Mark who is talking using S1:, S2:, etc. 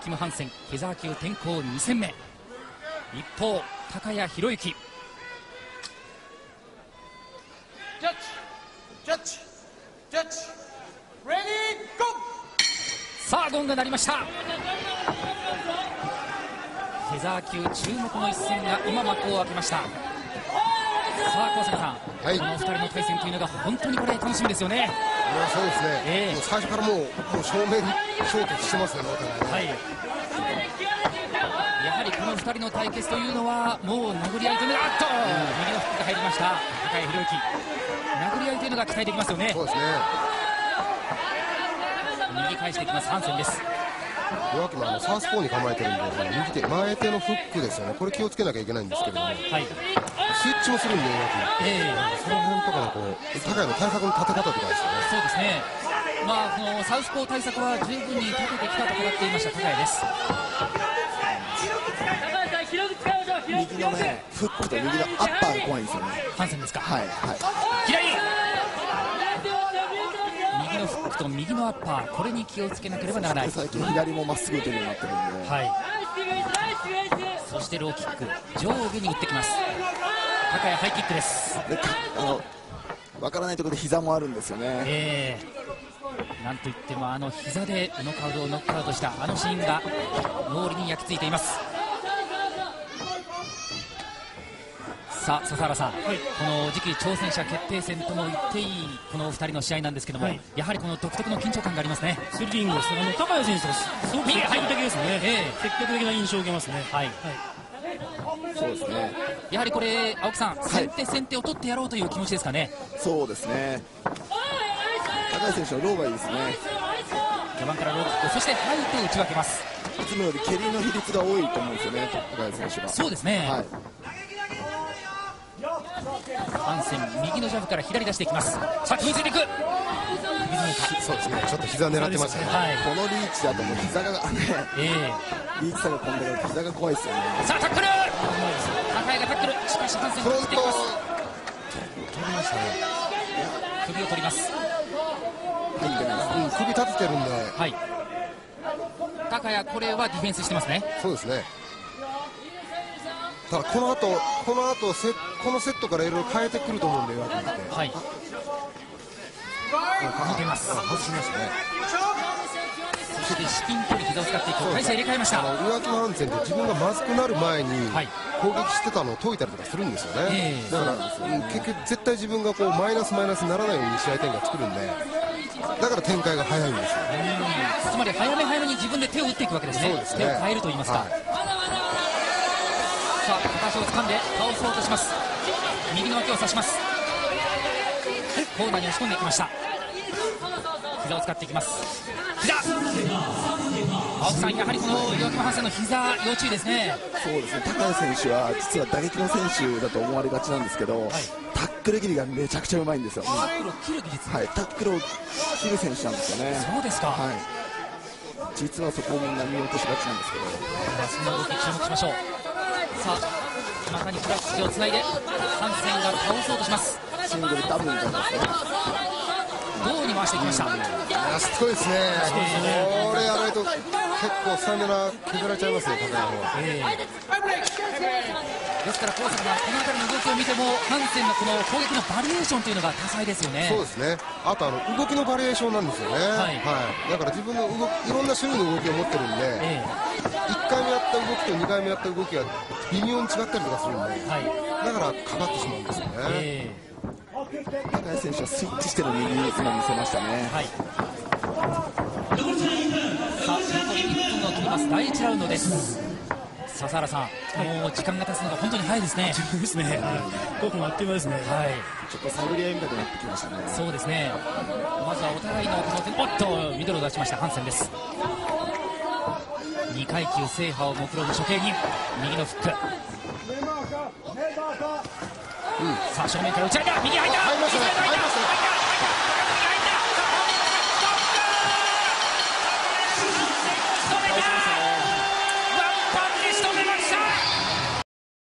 S1: キム・ハンセン、フェザー級転向2戦目。一方、高谷宏之。
S2: ジャッジレディーゴー。
S1: さあゴングが鳴りました。フェザー級注目の一戦が今幕を開けました。さあ小坂さん、
S3: はい、
S1: この2人の対戦というのが本当にこれ楽しみですよね。
S3: そうですね、もう最初からもう正面衝突してますよね、
S1: はい、やはりこの2人の対決というのはもう殴り合いというのが右のフックが入りました。高谷宏之、殴り合いというのが期待できますよね。
S3: そうですね、
S1: 右返していきます、ハンセンです。
S3: 弱気もサウスポーに構えてるんで、右手前手のフックですよね、これ気をつけなきゃいけないんですけれども、はい、スイッチもするんで、弱気、その辺とかの高谷の対策の立て方とかですよね。
S1: そうですね、このサウスポー対策は十分に立ててきたと語っていました高谷です。
S4: 右のね、フックと右のアッパーが怖いんですよね。
S1: ハンセンですか。
S4: はい、はい、
S1: 左右のフックと右のアッパー、これに気をつけなければならない。
S4: 最近左もまっすぐ打てるようになってるんで、
S1: はい、そしてローキック上下に打ってきます。高谷ハイキックです。
S4: 分からないところで膝もあるんですよね。
S1: なんといっても膝でノックアウトしたあのシーンが脳裏に焼き付いています。さあ笹原さん、この次期挑戦者決定戦とも言っていいこの2人の試合なんですけども、やはりこの独特の緊張感がありますね。
S5: スリリングです。高谷選手とすごく積極的ですね。積極的な印象を受けますね。
S4: そうですね。
S1: やはりこれ青木さん、先手を取ってやろうという気持ちですかね。
S4: そうですね。高谷選手のローがいいですね。
S1: 序盤からローキック、そしてハイと打ち分けます。
S4: いつもより蹴りの比率が多いと思うんですよね、高谷選手が。
S1: そうですね。ハンセン右のジャブから左出していきます。さあ組みついていく。
S3: そうですね、ちょっと膝狙ってますね。
S4: このリーチだともう膝がね、リーチ差が飛んでる膝が怖いですよね。
S1: さあタックル、高谷がタックル、しかしハンセンが切っていきます。
S3: 取りましたね。
S1: 首を取ります。
S3: 首立ててるんで、
S1: 高谷これはディフェンスしてますね。
S3: そうですね。ただこの後このセットからいろいろ変えてくると思うんで、弱気って。
S1: 抜けます。
S3: 外しましたね。
S1: そして至近距離膝を使っていく。体勢入れ替えました。
S3: 弱気のハンセンって自分がまずくなる前に攻撃してたのを解いたりとかするんですよね。だから結局絶対自分がマイナスにならないように試合展開作るんで、だから展開が早いんですよ。
S1: つまり早めに自分で手を打っていくわけですね。手を変えると言いますか。さあ片足を掴んで倒そうとします。右の脇を刺します。コーナーに押し込んでいきました。膝を使っていきます。膝、青木さん、やはりこの弱気のハンセンの膝要注意ですね。
S4: そうですね、高谷選手は実は打撃の選手だと思われがちなんですけど、タックル切りがめちゃくちゃうまいんですよ。
S1: タックルを切る技術、
S4: タックルを切る選手なんですよね。
S1: そうですか。
S4: 実はそこをみんな見落としがちなんですけど、
S1: その動き注目しましょう。さあ中にクラッチをつないでハンセンが倒そうとします。
S4: シングルダブルみたいなですね。
S1: 胴に回していきました。
S3: しつこいですね。これやらないと結構スタミナ削られちゃいますよ、高谷の方は。
S1: ですから高坂さん、この辺りの動きを見てもハンセンのこの攻撃のバリエーションというのが多彩ですよね。
S3: そうですね。あと動きのバリエーションなんですよね。だから自分の動き、いろんな種類の動きを持ってるんで、1回目やった動きと2回目やった動きが微妙に違ったりとかするんで、だからかかってしまうんですよね。
S4: 高谷選手はスイッチしての右に今見せましたね。
S1: さあ残り1分を切ります第1ラウンドです。笹原さん、もう時間が経つのが本当に早いですね。
S5: ですね。5分あっという間ですね。
S4: ちょっと探り合いみたいになってきましたね。
S1: そうですね。まずはお互いのミドルを出しましたハンセンです。2階級制覇を目論む処刑人、右のフック。さあ正面から打ち上げ、右入った。
S3: 入りましたね。